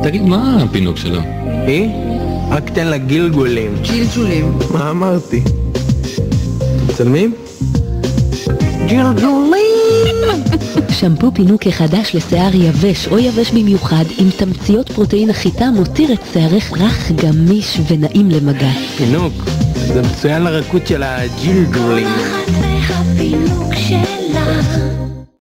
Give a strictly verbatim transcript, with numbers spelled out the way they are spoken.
תגיד, מה הפינוק שלו? היא? רק תן לה גילגולים. ג'ילג'ולים. מה אמרתי? מצלמים? ג'ילג'ולים. שמפו פינוק החדש לשיער יבש או יבש במיוחד עם תמציות פרוטאין החיטה מותיר את שיערך רך, גמיש ונעים למגע. פינוק, זה מצוין לרקות של הג'ילגולים. הפינוק שלה